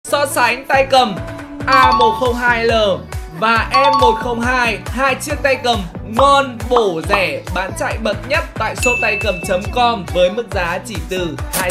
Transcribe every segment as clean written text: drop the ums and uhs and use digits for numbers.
So sánh tay cầm A102L và M102, hai chiếc tay cầm ngon, bổ, rẻ, bán chạy bậc nhất tại shoptaicầm.com với mức giá chỉ từ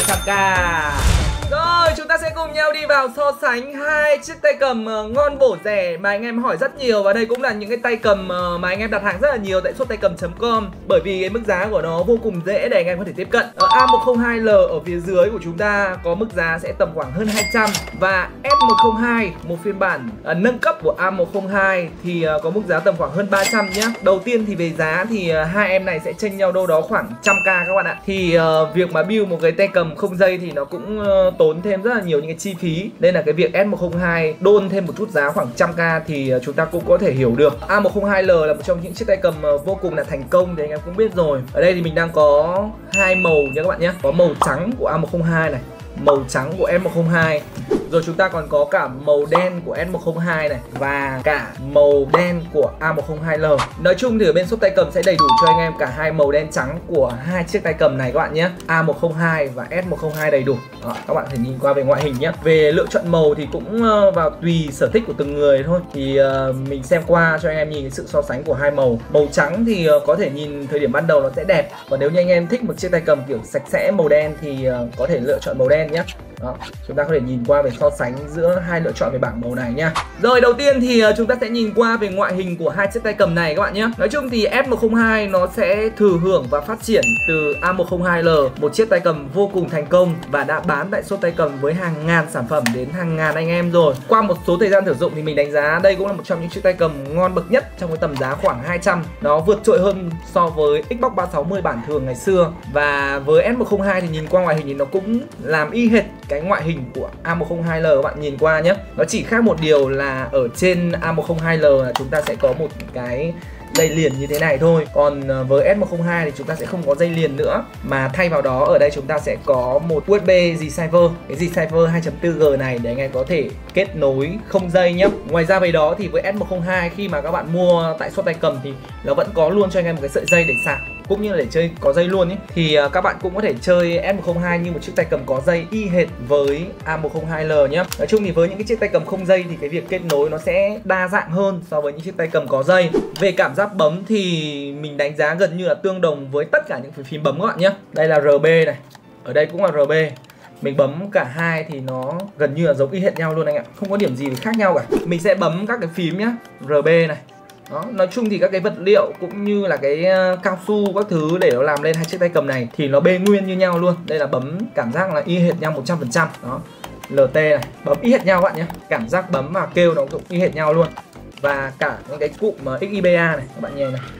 200k. Rồi, chúng ta sẽ cùng nhau đi vào so sánh hai chiếc tay cầm ngon, bổ, rẻ mà anh em hỏi rất nhiều. Và đây cũng là những cái tay cầm mà anh em đặt hàng rất là nhiều tại shoptaicầm.com, bởi vì cái mức giá của nó vô cùng dễ để anh em có thể tiếp cận. A102L ở phía dưới của chúng ta có mức giá sẽ tầm khoảng hơn 200. Và S102, một phiên bản nâng cấp của A102 thì có mức giá tầm khoảng hơn 300 nhé. Đầu tiên thì về giá thì hai em này sẽ chênh nhau đâu đó khoảng 100k các bạn ạ. Thì việc mà build một cái tay cầm không dây thì nó cũng tốn thêm rất là nhiều những cái chi phí, nên là cái việc S102 đôn thêm một chút giá khoảng 100k thì chúng ta cũng có thể hiểu được. A102L là một trong những chiếc tay cầm vô cùng là thành công thì anh em cũng biết rồi. Ở đây thì mình đang có hai màu nha các bạn nhé. Có màu trắng của A102 này, màu trắng của S102. Rồi chúng ta còn có cả màu đen của S102 này và cả màu đen của A102L. Nói chung thì ở bên shop tay cầm sẽ đầy đủ cho anh em cả hai màu đen trắng của hai chiếc tay cầm này các bạn nhé. A102 và S102 đầy đủ. Đó, các bạn phải nhìn qua về ngoại hình nhé. Về lựa chọn màu thì cũng vào tùy sở thích của từng người thôi. Thì mình xem qua cho anh em nhìn cái sự so sánh của hai màu. Màu trắng thì có thể nhìn thời điểm ban đầu nó sẽ đẹp. Còn nếu như anh em thích một chiếc tay cầm kiểu sạch sẽ màu đen thì có thể lựa chọn màu đen nhé. Đó, chúng ta có thể nhìn qua về so sánh giữa hai lựa chọn về bảng màu này nhá. Rồi đầu tiên thì chúng ta sẽ nhìn qua về ngoại hình của hai chiếc tay cầm này các bạn nhé. Nói chung thì S102 nó sẽ thừa hưởng và phát triển từ A102L, một chiếc tay cầm vô cùng thành công và đã bán tại shop tay cầm với hàng ngàn sản phẩm đến hàng ngàn anh em rồi. Qua một số thời gian sử dụng thì mình đánh giá đây cũng là một trong những chiếc tay cầm ngon bậc nhất trong cái tầm giá khoảng 200. Nó vượt trội hơn so với Xbox 360 bản thường ngày xưa. Và với S102 thì nhìn qua ngoại hình thì nó cũng làm y hệt cái ngoại hình của A102L các bạn nhìn qua nhé. Nó chỉ khác một điều là ở trên A102L là chúng ta sẽ có một cái dây liền như thế này thôi. Còn với S102 thì chúng ta sẽ không có dây liền nữa, mà thay vào đó ở đây chúng ta sẽ có một USB G-Saver. Cái G-Saver 2.4G này để anh em có thể kết nối không dây nhé. Ngoài ra về đó thì với S102 khi mà các bạn mua tại shop tay cầm thì nó vẫn có luôn cho anh em một cái sợi dây để sạc cũng như là để chơi có dây luôn ý. Thì các bạn cũng có thể chơi S102 như một chiếc tay cầm có dây y hệt với A102L nhé. Nói chung thì với những cái chiếc tay cầm không dây thì cái việc kết nối nó sẽ đa dạng hơn so với những chiếc tay cầm có dây. Về cảm giác bấm thì mình đánh giá gần như là tương đồng với tất cả những phím bấm các bạn nhé. Đây là RB này, ở đây cũng là RB. Mình bấm cả hai thì nó gần như là giống y hệt nhau luôn anh ạ. Không có điểm gì khác nhau cả. Mình sẽ bấm các cái phím nhé, RB này. Đó, nói chung thì các cái vật liệu cũng như là cái cao su các thứ để nó làm lên hai chiếc tay cầm này thì nó bê nguyên như nhau luôn. Đây là bấm cảm giác là y hệt nhau 100%. Đó, LT này, bấm y hệt nhau các bạn nhé. Cảm giác bấm và kêu nó cũng y hệt nhau luôn. Và cả những cái cụm XIBA này các bạn nhìn này,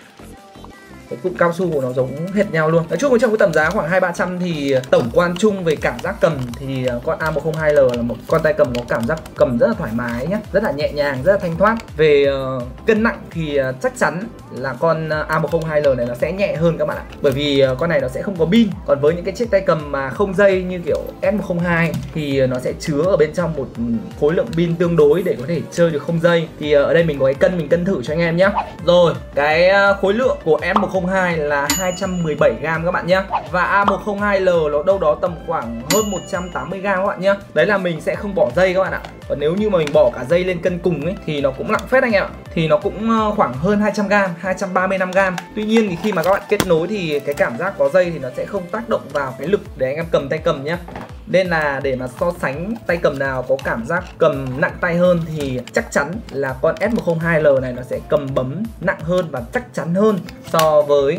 cái cụm cao su của nó giống hệt nhau luôn. Nói chung trong cái tầm giá khoảng 200-300 thì tổng quan chung về cảm giác cầm thì con A102L là một con tay cầm có cảm giác cầm rất là thoải mái nhé, rất là nhẹ nhàng, rất là thanh thoát. Về cân nặng thì chắc chắn là con A102L này nó sẽ nhẹ hơn các bạn ạ, bởi vì con này nó sẽ không có pin. Còn với những cái chiếc tay cầm mà không dây như kiểu S102 thì nó sẽ chứa ở bên trong một khối lượng pin tương đối để có thể chơi được không dây. Thì ở đây mình có cái cân, mình cân thử cho anh em nhé. Rồi, cái khối lượng của S102 là 217g các bạn nhé. Và A102L nó đâu đó tầm khoảng hơn 180g các bạn nhé. Đấy là mình sẽ không bỏ dây các bạn ạ. Còn nếu như mà mình bỏ cả dây lên cân cùng ấy thì nó cũng nặng phết anh em ạ. Thì nó cũng khoảng hơn 200g, 235g. Tuy nhiên thì khi mà các bạn kết nối thì cái cảm giác có dây thì nó sẽ không tác động vào cái lực để anh em cầm tay cầm nhé. Nên là để mà so sánh tay cầm nào có cảm giác cầm nặng tay hơn thì chắc chắn là con S102L này nó sẽ cầm bấm nặng hơn và chắc chắn hơn so với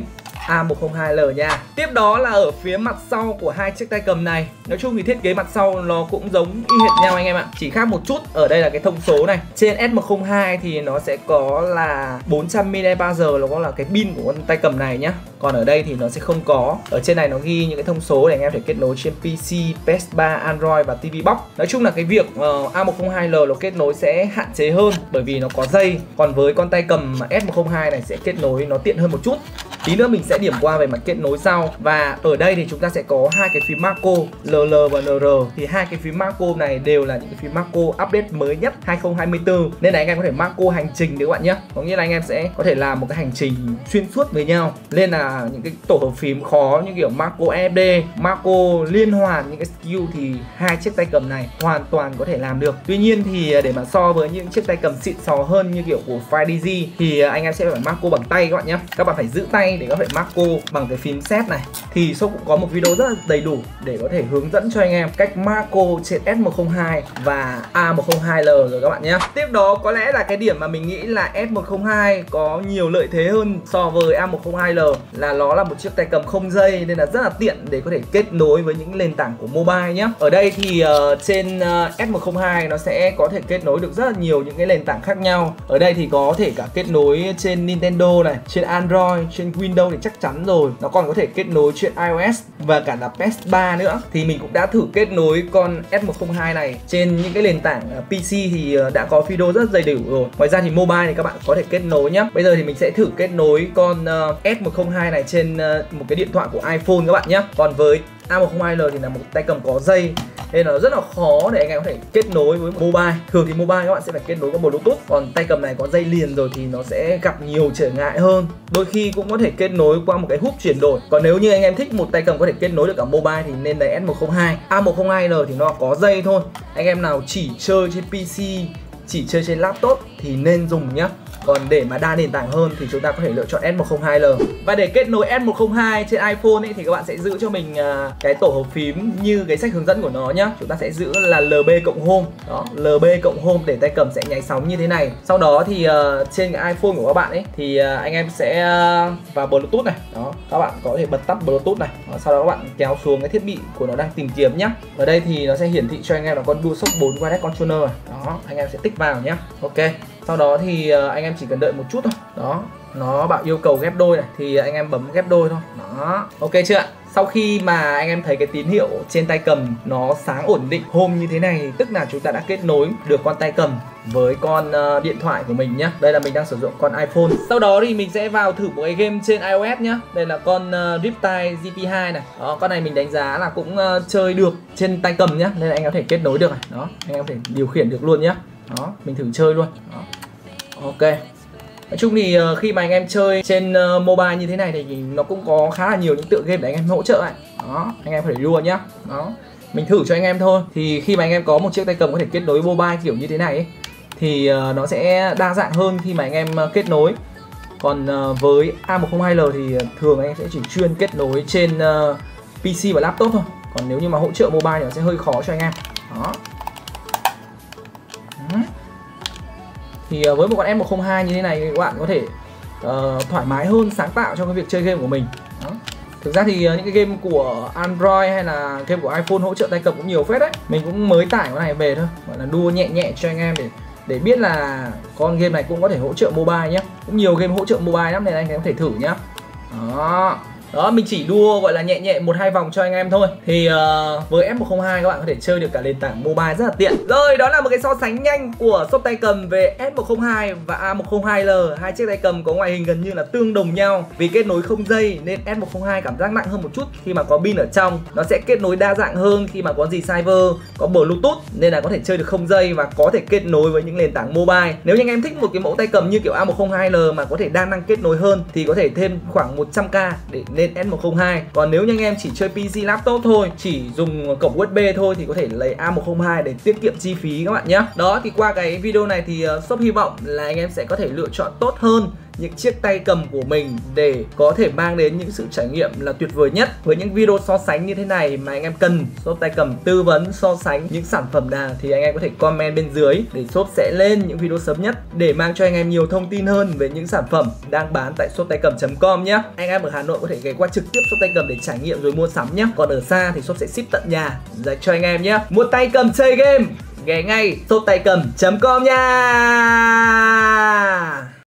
A102L nha. Tiếp đó là ở phía mặt sau của hai chiếc tay cầm này. Nói chung thì thiết kế mặt sau nó cũng giống y hệt nhau anh em ạ. Chỉ khác một chút, ở đây là cái thông số này. Trên S102 thì nó sẽ có là 400mAh nó có là cái pin của con tay cầm này nhá. Còn ở đây thì nó sẽ không có. Ở trên này nó ghi những cái thông số để anh em thể kết nối trên PC, PS3, Android và TV Box. Nói chung là cái việc A102L nó kết nối sẽ hạn chế hơn bởi vì nó có dây. Còn với con tay cầm S102 này sẽ kết nối nó tiện hơn một chút. Tí nữa mình sẽ điểm qua về mặt kết nối sau. Và ở đây thì chúng ta sẽ có hai cái phím macro LL và NR. Thì hai cái phím macro này đều là những cái phím macro update mới nhất 2024, nên là anh em có thể macro hành trình đấy các bạn nhé. Có nghĩa là anh em sẽ có thể làm một cái hành trình xuyên suốt với nhau, nên là những cái tổ hợp phím khó như kiểu macro EFD, macro liên hoàn, những cái skill thì hai chiếc tay cầm này hoàn toàn có thể làm được. Tuy nhiên thì để mà so với những chiếc tay cầm xịn sò hơn như kiểu của FireDigi thì anh em sẽ phải macro bằng tay các bạn nhé. Các bạn phải giữ tay để có thể macro bằng cái phím set này. Thì shop cũng có một video rất là đầy đủ để có thể hướng dẫn cho anh em cách macro trên S102 và A102L rồi các bạn nhé. Tiếp đó có lẽ là cái điểm mà mình nghĩ là S102 có nhiều lợi thế hơn so với A102L là nó là một chiếc tay cầm không dây, nên là rất là tiện để có thể kết nối với những nền tảng của mobile nhé. Ở đây thì trên S102 nó sẽ có thể kết nối được rất là nhiều những cái nền tảng khác nhau. Ở đây thì có thể cả kết nối trên Nintendo này, trên Android, trên Windows thì chắc chắn rồi. Nó còn có thể kết nối trên iOS và cả là PS3 nữa. Thì mình cũng đã thử kết nối con S102 này trên những cái nền tảng PC thì đã có video rất dày đủ rồi. Ngoài ra thì mobile thì các bạn có thể kết nối nhé. Bây giờ thì mình sẽ thử kết nối con S102 này trên một cái điện thoại của iPhone các bạn nhé. Còn với A102L thì là một tay cầm có dây nên nó rất là khó để anh em có thể kết nối với mobile. Thường thì mobile các bạn sẽ phải kết nối qua Bluetooth, còn tay cầm này có dây liền rồi thì nó sẽ gặp nhiều trở ngại hơn. Đôi khi cũng có thể kết nối qua một cái húp chuyển đổi. Còn nếu như anh em thích một tay cầm có thể kết nối được cả mobile thì nên lấy S102. A102L thì nó có dây thôi. Anh em nào chỉ chơi trên PC, chỉ chơi trên laptop thì nên dùng nhá. Còn để mà đa nền tảng hơn thì chúng ta có thể lựa chọn S102L. Và để kết nối S102 trên iPhone ấy, thì các bạn sẽ giữ cho mình cái tổ hợp phím như cái sách hướng dẫn của nó nhá. Chúng ta sẽ giữ là LB cộng Home. Đó, LB cộng Home để tay cầm sẽ nháy sóng như thế này. Sau đó thì trên cái iPhone của các bạn ấy thì anh em sẽ vào Bluetooth này. Đó, các bạn có thể bật tắt Bluetooth này. Đó, sau đó các bạn kéo xuống cái thiết bị của nó đang tìm kiếm nhá. Ở đây thì nó sẽ hiển thị cho anh em là con DualShock 4 Wireless Controller này. Đó, anh em sẽ tích vào nhá. Ok. Sau đó thì anh em chỉ cần đợi một chút thôi. Đó, nó bảo yêu cầu ghép đôi này thì anh em bấm ghép đôi thôi. Đó, ok chưa ạ? Sau khi mà anh em thấy cái tín hiệu trên tay cầm nó sáng ổn định Home như thế này, tức là chúng ta đã kết nối được con tay cầm với con điện thoại của mình nhá. Đây là mình đang sử dụng con iPhone. Sau đó thì mình sẽ vào thử một cái game trên iOS nhá. Đây là con Riptide GP2 này. Đó, con này mình đánh giá là cũng chơi được trên tay cầm nhá, nên là anh em có thể kết nối được này. Đó, anh em có thể điều khiển được luôn nhá. Đó, mình thử chơi luôn. Đó. Ok. Nói chung thì khi mà anh em chơi trên mobile như thế này thì nó cũng có khá là nhiều những tựa game để anh em hỗ trợ ấy. Đó, anh em phải đua nhá. Đó. Mình thử cho anh em thôi. Thì khi mà anh em có một chiếc tay cầm có thể kết nối mobile kiểu như thế này ấy, thì nó sẽ đa dạng hơn khi mà anh em kết nối. Còn với A102L thì thường anh em sẽ chỉ chuyên kết nối trên PC và laptop thôi. Còn nếu như mà hỗ trợ mobile thì nó sẽ hơi khó cho anh em. Đó. Thì với một con S102 như thế này các bạn có thể thoải mái hơn, sáng tạo trong cái việc chơi game của mình. Đó. Thực ra thì những cái game của Android hay là game của iPhone hỗ trợ tay cầm cũng nhiều phết đấy. Mình cũng mới tải con này về thôi, gọi là đua nhẹ nhẹ cho anh em để biết là con game này cũng có thể hỗ trợ mobile nhé. Cũng nhiều game hỗ trợ mobile lắm nên anh em có thể thử nhá. Đó. Đó, mình chỉ đua gọi là nhẹ nhẹ 1-2 vòng cho anh em thôi. Thì với S102 các bạn có thể chơi được cả nền tảng mobile rất là tiện. Rồi, đó là một cái so sánh nhanh của shop tay cầm về S102 và A102L. Hai chiếc tay cầm có ngoại hình gần như là tương đồng nhau. Vì kết nối không dây nên S102 cảm giác nặng hơn một chút khi mà có pin ở trong. Nó sẽ kết nối đa dạng hơn khi mà có G-Cyber, có Bluetooth nên là có thể chơi được không dây và có thể kết nối với những nền tảng mobile. Nếu như anh em thích một cái mẫu tay cầm như kiểu A102L mà có thể đa năng kết nối hơn thì có thể thêm khoảng 100k để lên S102. Còn nếu như anh em chỉ chơi PC laptop thôi, chỉ dùng cổng USB thôi thì có thể lấy A102 để tiết kiệm chi phí các bạn nhé. Đó, thì qua cái video này thì shop hy vọng là anh em sẽ có thể lựa chọn tốt hơn những chiếc tay cầm của mình để có thể mang đến những sự trải nghiệm là tuyệt vời nhất. Với những video so sánh như thế này mà anh em cần shop tay cầm tư vấn so sánh những sản phẩm nào thì anh em có thể comment bên dưới để shop sẽ lên những video sớm nhất để mang cho anh em nhiều thông tin hơn về những sản phẩm đang bán tại shoptaicầm.com nhé. Anh em ở Hà Nội có thể ghé qua trực tiếp shop tay cầm để trải nghiệm rồi mua sắm nhé. Còn ở xa thì shop sẽ ship tận nhà dành cho anh em nhé. Mua tay cầm chơi game ghé ngay shoptaicầm.com nha.